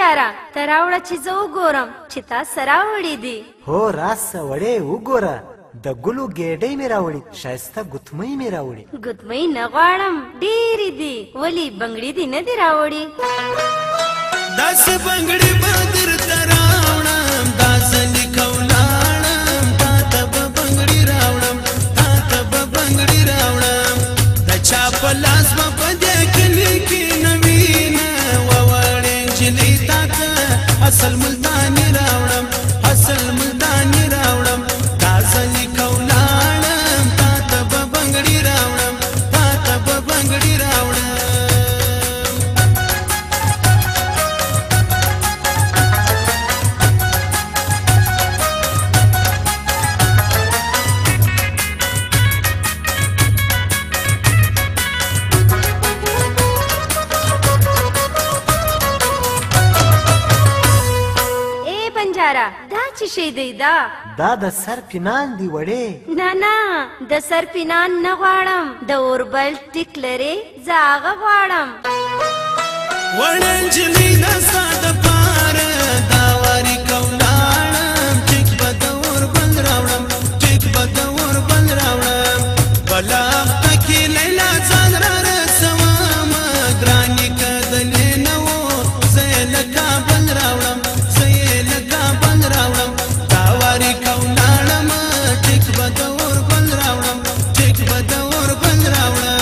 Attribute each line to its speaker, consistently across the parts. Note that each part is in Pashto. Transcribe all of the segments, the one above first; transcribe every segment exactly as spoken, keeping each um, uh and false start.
Speaker 1: بنجاره تراوړه چې زه وګورم چې تا سره وړي دي.
Speaker 2: هو راسه وړې وګوره د ګلو ګېډۍ مې راوړي ښایسته ګوتمۍ مې راوړي.
Speaker 1: ګوتمۍ نه غواړم ډېرې دي ولې بنګړي دي نه دي راوړي.
Speaker 3: داسې بنګړي به درته راوړم داسې لیکه ولاړم تا ته به بنګړي راوړم تا ته به بنګړي راوړم د چا په لاس به په دې کلي کې نه وینه ووړې نجلۍ تا ته اصل ملتاني راوړم اصل ملتاني راوړم داسې لیکه ولاړم تا ته به بنګړي راوړم تا ته به بنګړي راوړم.
Speaker 1: دا چې شی دی دا
Speaker 2: دا د سر پینان دی وړې.
Speaker 1: نه نه د سر پینان نه غواړم د اوربل ټیک لرې زه هغه غواړم.
Speaker 3: وړه نجلۍ دا ستا دپاره دا واري که ولاړم ټیک به د اوربل راوړم ټیک به د اوربل راوړم بله اخته کې لیلا ځان را رسومه ګرانې که دلې نه و زه یې له کابل راوړم زه یې له کابل راوړم دا واري که ولاړم ټیک به د اوربل راوړم ټیک به د اوربل راوړم.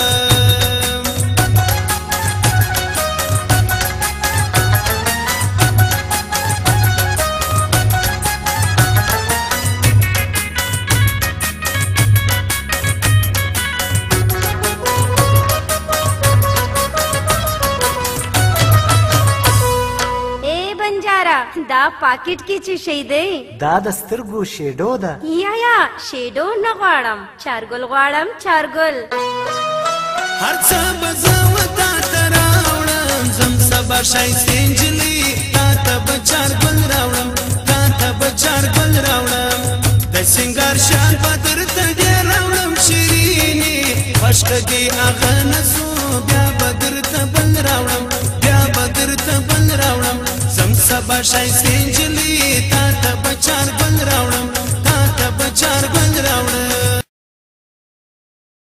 Speaker 1: دا پاکټ کې چې شی دی
Speaker 2: دا د سترګو شیډو ده.
Speaker 1: یا یا شیډو نه غواړم چارګل غواړم چارګل.
Speaker 3: هر څه به زه وتا ته راوړم زم سبا ښایستې نجلۍ تا ته به چارګل راوړم تا ته به چارګل راوړم د سینګار شال به درته ډېر راوړم شیرینې خوښ که دې هغه نه سو بیا به درته بل راوړم بیا به درته بل راوړم زم سبا ښایستې نجلۍ